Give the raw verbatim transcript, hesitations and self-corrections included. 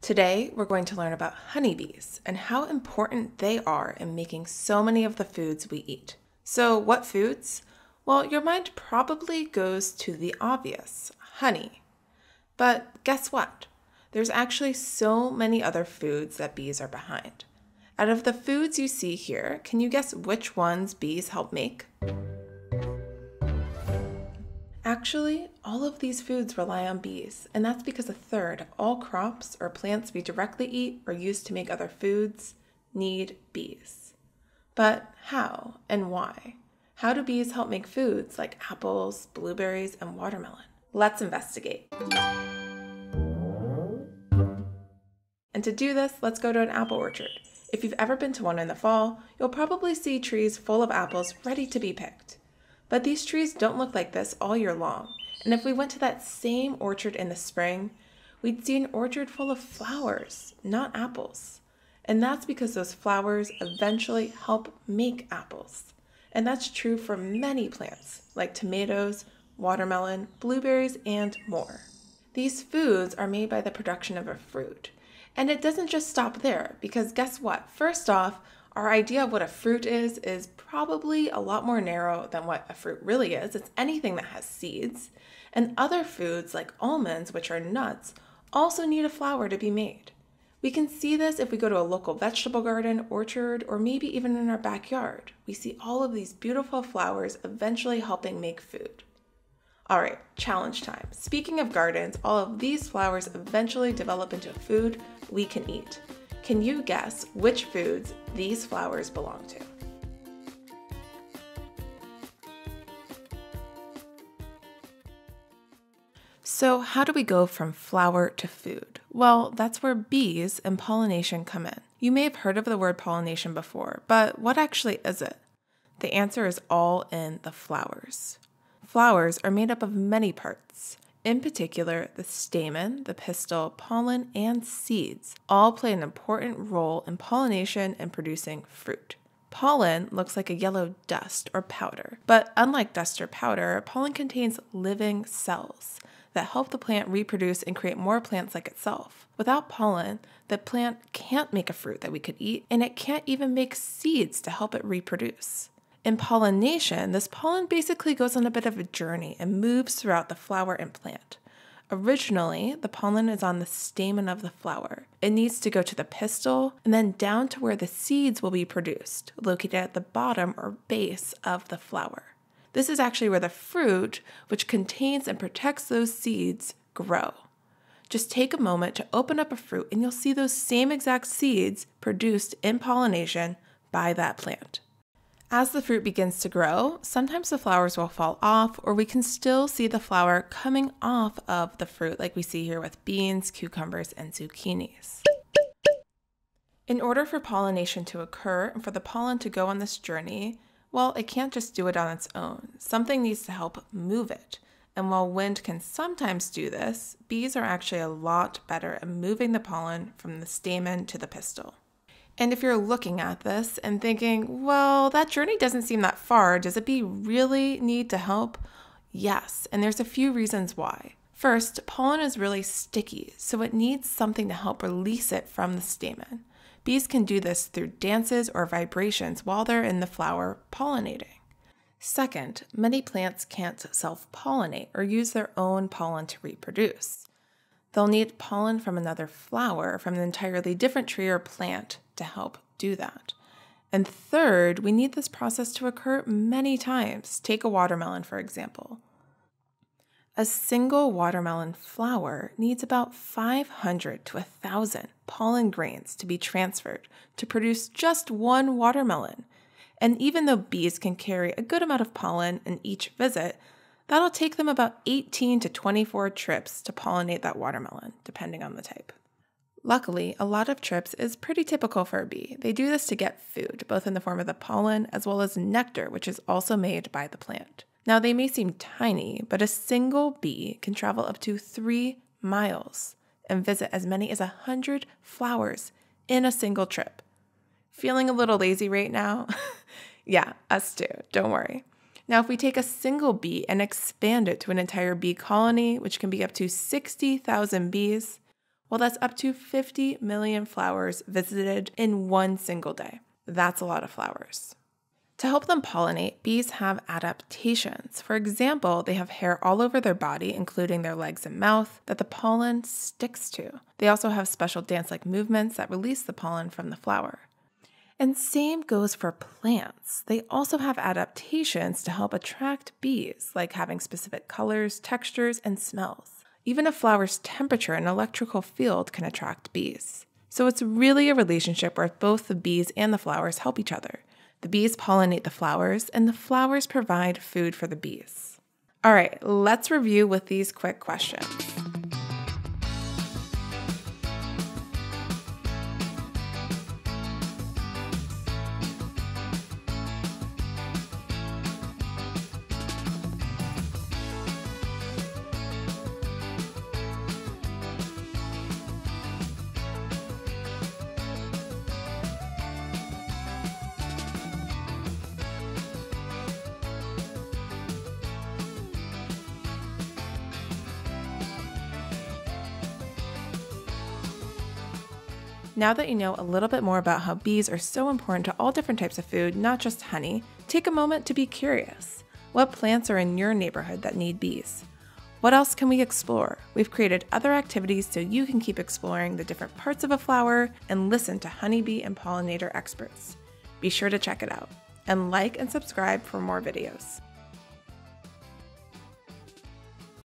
Today, we're going to learn about honeybees and how important they are in making so many of the foods we eat. So, what foods? Well, your mind probably goes to the obvious, honey. But guess what? There's actually so many other foods that bees are behind. Out of the foods you see here, can you guess which ones bees help make? Actually, all of these foods rely on bees, and that's because a third of all crops or plants we directly eat or use to make other foods need bees. But how and why? How do bees help make foods like apples, blueberries, and watermelon? Let's investigate. And to do this, let's go to an apple orchard. If you've ever been to one in the fall, you'll probably see trees full of apples ready to be picked. But these trees don't look like this all year long, and if we went to that same orchard in the spring, we'd see an orchard full of flowers, not apples. And that's because those flowers eventually help make apples. And that's true for many plants, like tomatoes, watermelon, blueberries, and more. These foods are made by the production of a fruit. And it doesn't just stop there, because guess what? First off, our idea of what a fruit is is probably a lot more narrow than what a fruit really is. It's anything that has seeds. And other foods like almonds, which are nuts, also need a flower to be made. We can see this if we go to a local vegetable garden, orchard, or maybe even in our backyard. We see all of these beautiful flowers eventually helping make food. All right, challenge time. Speaking of gardens, all of these flowers eventually develop into food we can eat. Can you guess which foods these flowers belong to? So how do we go from flower to food? Well, that's where bees and pollination come in. You may have heard of the word pollination before, but what actually is it? The answer is all in the flowers. Flowers are made up of many parts. In particular, the stamen, the pistil, pollen, and seeds all play an important role in pollination and producing fruit. Pollen looks like a yellow dust or powder, but unlike dust or powder, pollen contains living cells that help the plant reproduce and create more plants like itself. Without pollen, the plant can't make a fruit that we could eat, and it can't even make seeds to help it reproduce. In pollination, this pollen basically goes on a bit of a journey and moves throughout the flower and plant. Originally, the pollen is on the stamen of the flower. It needs to go to the pistil and then down to where the seeds will be produced, located at the bottom or base of the flower. This is actually where the fruit, which contains and protects those seeds, grow. Just take a moment to open up a fruit and you'll see those same exact seeds produced in pollination by that plant. As the fruit begins to grow, sometimes the flowers will fall off, or we can still see the flower coming off of the fruit like we see here with beans, cucumbers, and zucchinis. In order for pollination to occur and for the pollen to go on this journey, well, it can't just do it on its own. Something needs to help move it. And while wind can sometimes do this, bees are actually a lot better at moving the pollen from the stamen to the pistil. And if you're looking at this and thinking, well, that journey doesn't seem that far, does a bee really need to help? Yes, and there's a few reasons why. First, pollen is really sticky, so it needs something to help release it from the stamen. Bees can do this through dances or vibrations while they're in the flower pollinating. Second, many plants can't self-pollinate or use their own pollen to reproduce. They'll need pollen from another flower, from an entirely different tree or plant to help do that. And third, we need this process to occur many times. Take a watermelon, for example. A single watermelon flower needs about five hundred to one thousand pollen grains to be transferred to produce just one watermelon. And even though bees can carry a good amount of pollen in each visit, that'll take them about eighteen to twenty-four trips to pollinate that watermelon, depending on the type. Luckily, a lot of trips is pretty typical for a bee. They do this to get food, both in the form of the pollen as well as nectar, which is also made by the plant. Now, they may seem tiny, but a single bee can travel up to three miles and visit as many as one hundred flowers in a single trip. Feeling a little lazy right now? Yeah, us too, don't worry. Now, if we take a single bee and expand it to an entire bee colony, which can be up to sixty thousand bees, Well, that's up to fifty million flowers visited in one single day. That's a lot of flowers. To help them pollinate, bees have adaptations. For example, they have hair all over their body, including their legs and mouth, that the pollen sticks to. They also have special dance-like movements that release the pollen from the flower. And same goes for plants. They also have adaptations to help attract bees, like having specific colors, textures, and smells. Even a flower's temperature and electrical field can attract bees. So it's really a relationship where both the bees and the flowers help each other. The bees pollinate the flowers, and the flowers provide food for the bees. All right, let's review with these quick questions. Now that you know a little bit more about how bees are so important to all different types of food, not just honey, take a moment to be curious. What plants are in your neighborhood that need bees? What else can we explore? We've created other activities so you can keep exploring the different parts of a flower and listen to honeybee and pollinator experts. Be sure to check it out, and like and subscribe for more videos.